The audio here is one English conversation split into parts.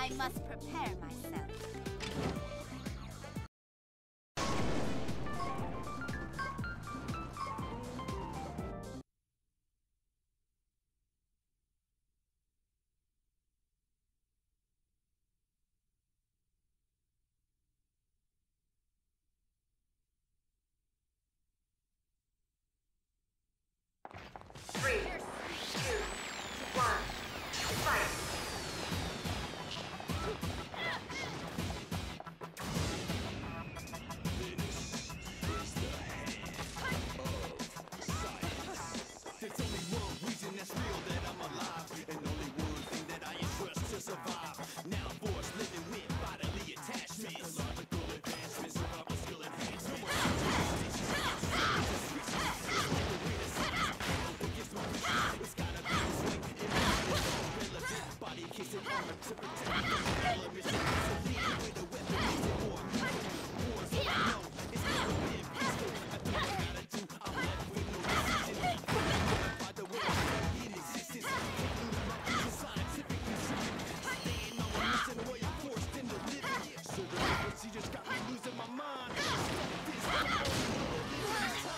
I must prepare myself. Three, two, one, fight! There's only one reason that's real that I'm alive, and only one thing that I entrust to survive. Now force living with bodily attachments, logical advancements, survival skill enhancements. It's gotta be this way. Relative body case and armor to protect the elements. To lead with a weapon is war. Wars all I know. It's never been peaceful. I do what I gotta do. I'm left with no decision. By the way, it exists. Taking the right scientific precision. Staying on the mission where you're forced into living. So the procedures got me losing my mind. Stop this. I'm living time.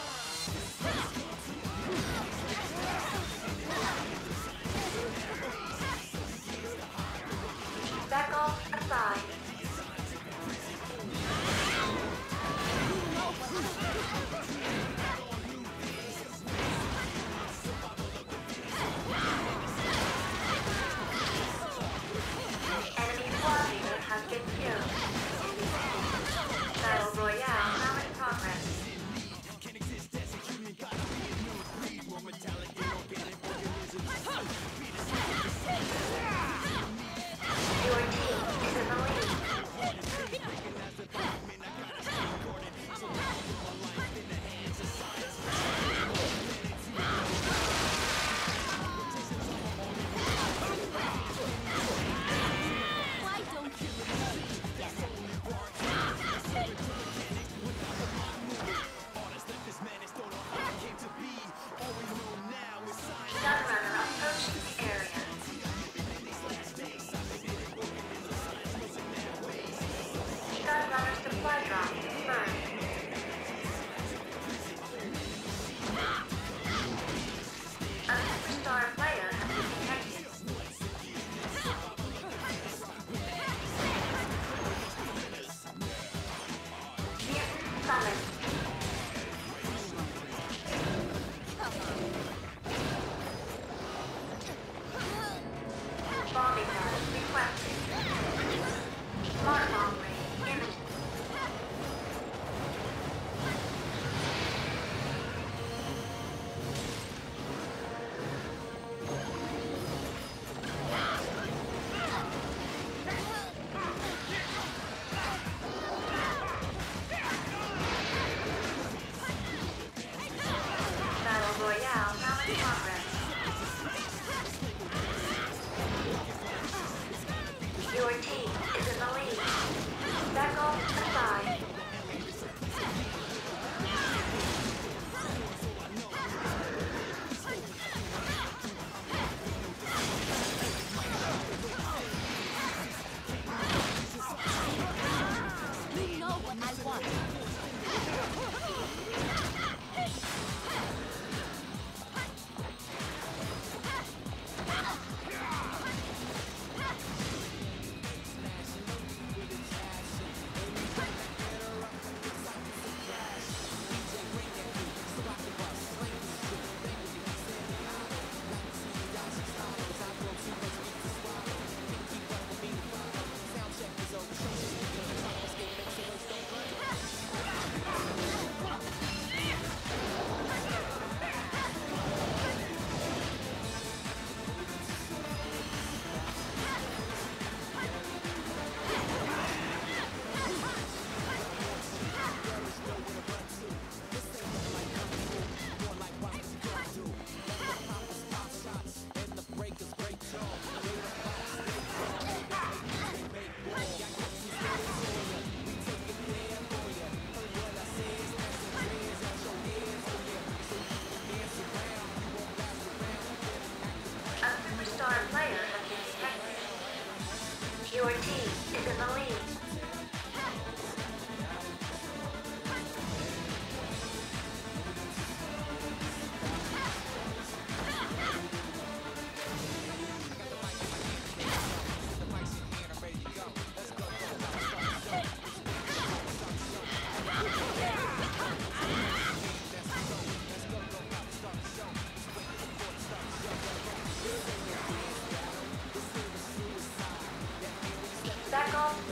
Back off aside.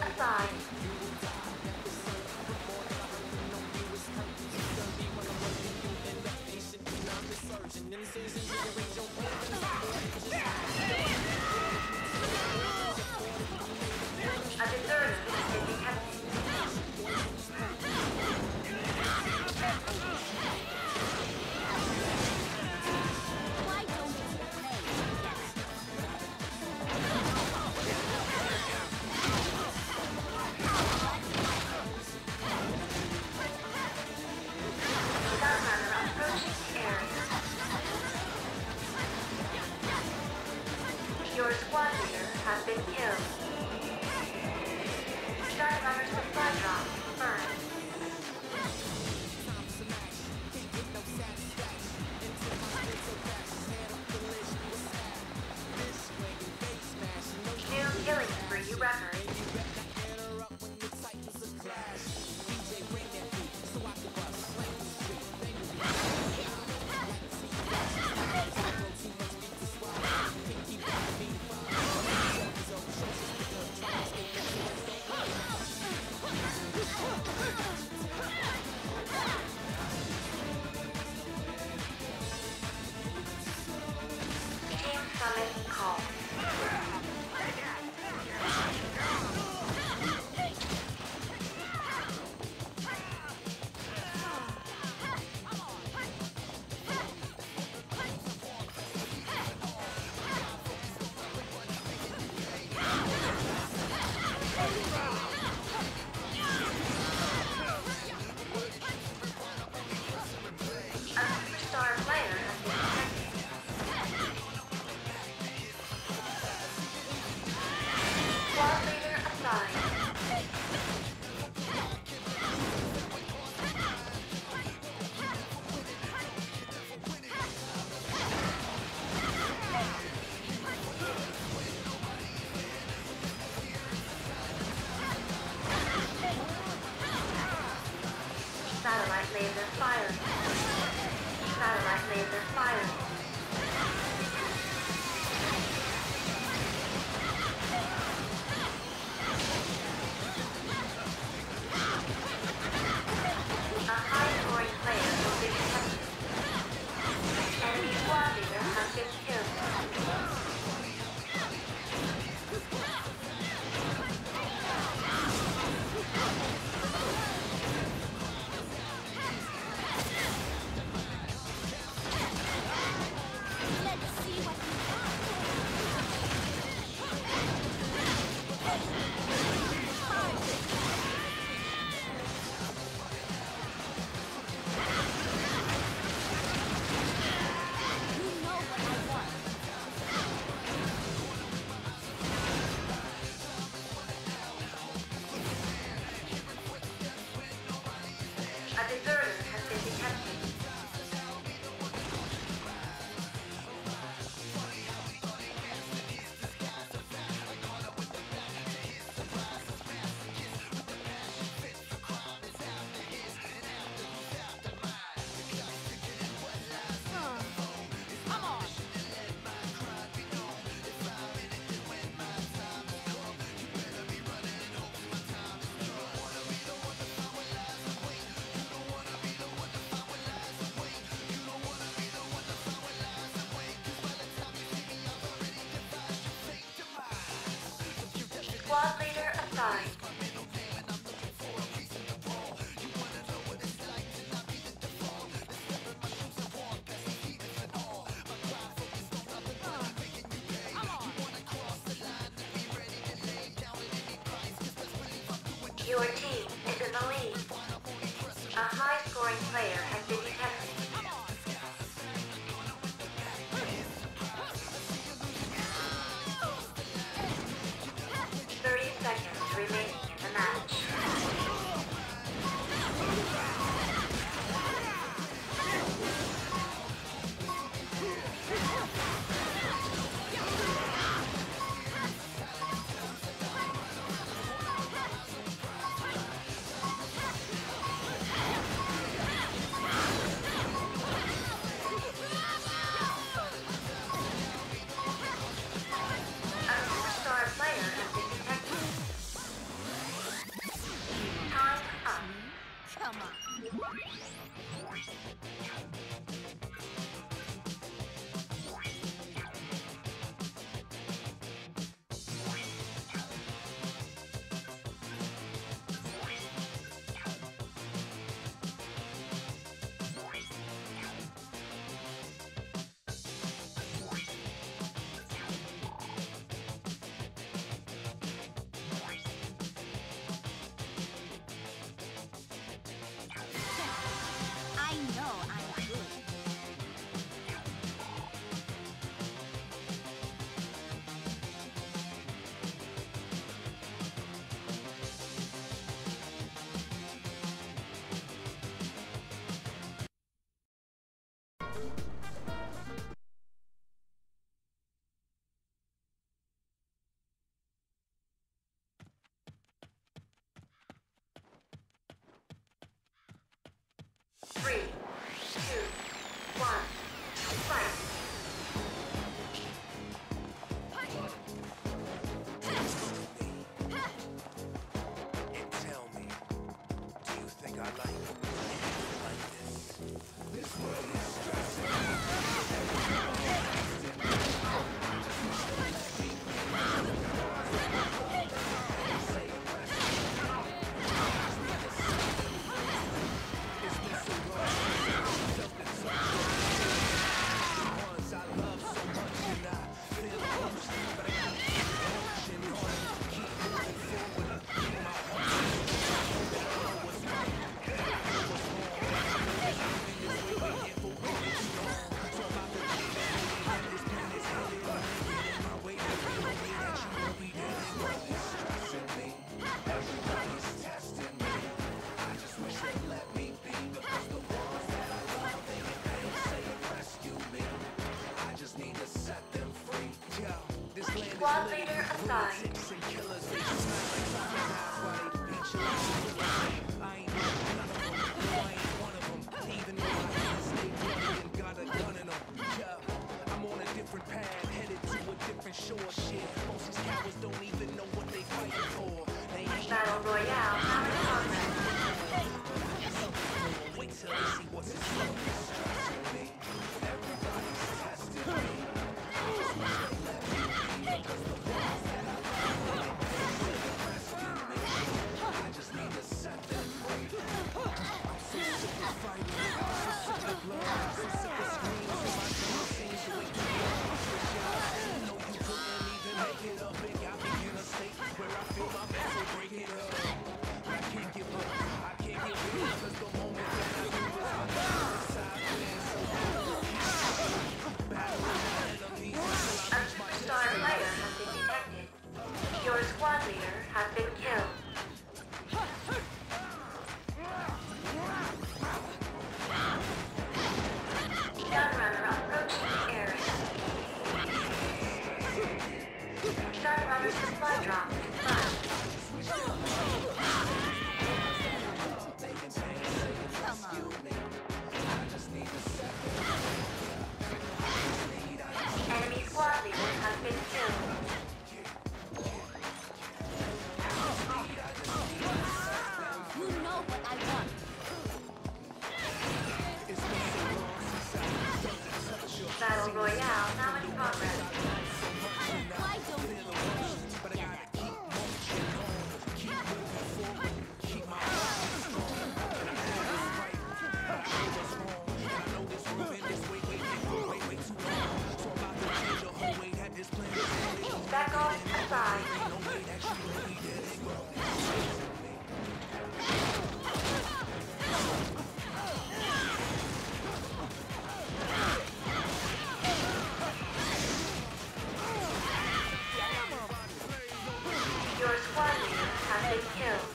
assigned. A deserter has been detected. Why don't you play? Gunrunner approaching the area. Your squad leader has been killed. Gunrunner supply drop confirmed. New killing spree record. Team Summit call. A superstar player has been detected. Squad leader assigned. Satellite laser firing. Satellite laser firing. A high-scoring player will be detected. Enemy squad leader has been killed. Let's see what you You know what I want. A deserter has been detected. Come on. Squad leader assigned. Your team is in the lead. A high-scoring player has been detected. 30 seconds remaining. Squad leader assigned. I'm on a different path, headed to a different shore. Shit, most these cowards don't even know what they fighting for. They ain't Battle Royale now in progress. wait till they see what's in store. Everybody's testing me. I just need to set them free. I'm so sick of fighting. I'm so sick of blood. I'm so sick of screams. And my dreams seem to wake me up. You know you couldn't even make it up. It got me in a state where I feel my mental break it up. I can't give up. I can't give in. Cause the moment that I do is my side wins. So battle with my enemies until I A reach my superstar player has been detected. Your squad leader has been killed. Gunrunner approaching the area. Gunrunner supply drop confirmed. Enemy squad leader has been killed. You know what I want. Battle Royale now in progress. Why don't we work together? Back on aside. Your squad leader has been killed.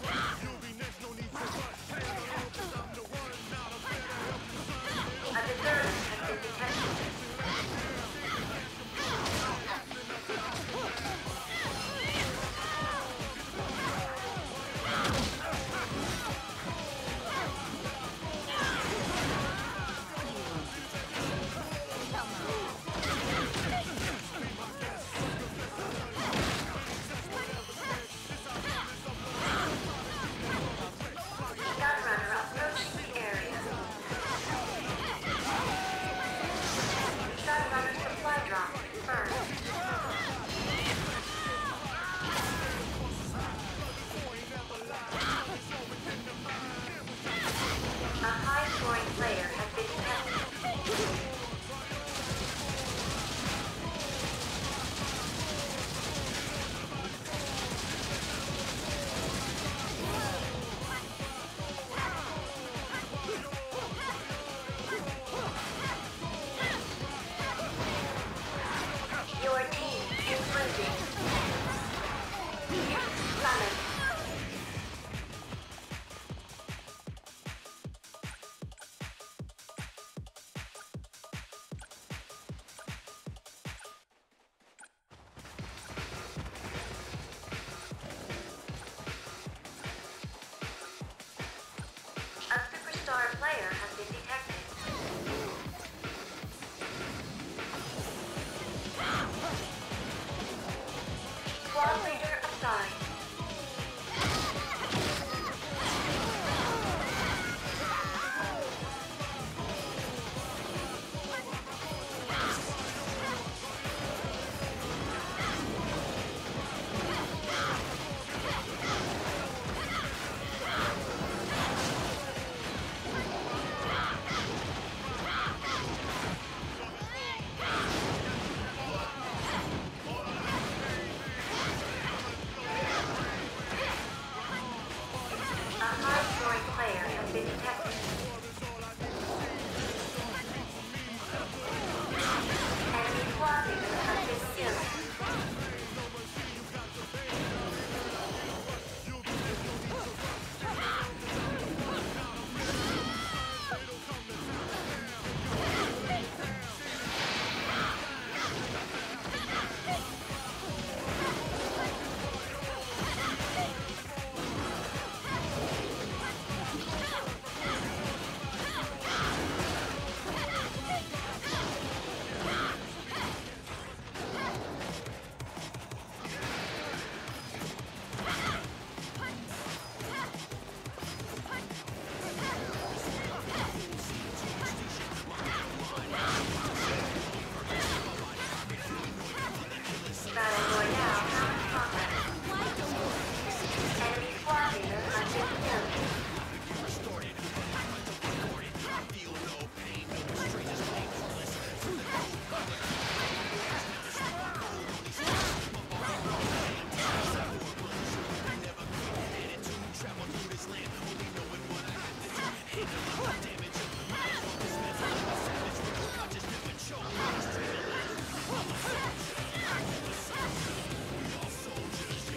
A deserter has been detected. Gunrunner approaching the area. Gunrunner supply drop confirmed. A high-scoring player has been detected. Your team is losing. Summon. A superstar player has been detected. Squad leader assigned.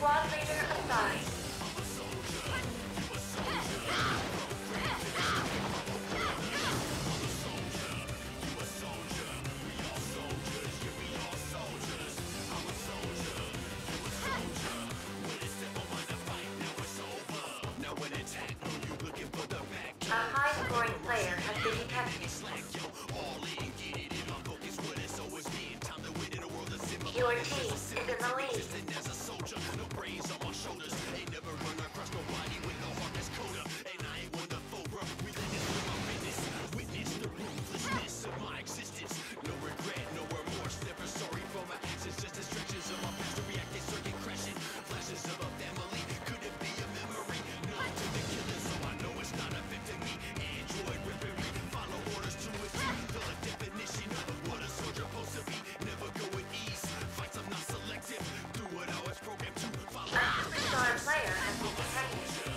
Squad leader assigned. A high-scoring player has been detected. Your team is in the lead. A superstar player has been detected.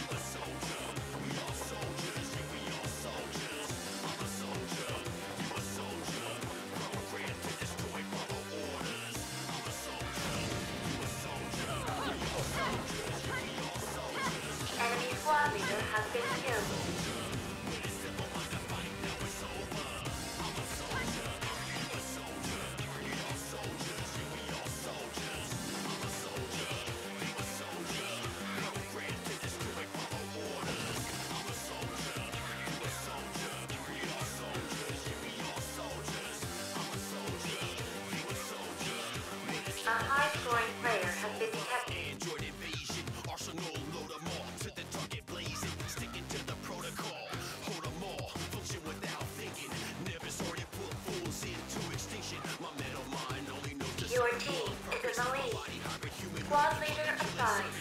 Enemy squad leader has been killed. A high-scoring player has been detected. Android invasion, arsenal, load 'em all to the target blazing, sticking to the protocol, hold 'em all, function without thinking, never sorry to put fools into extinction, my metal mind only knows the Your team is in the lead. Squad leader assigned.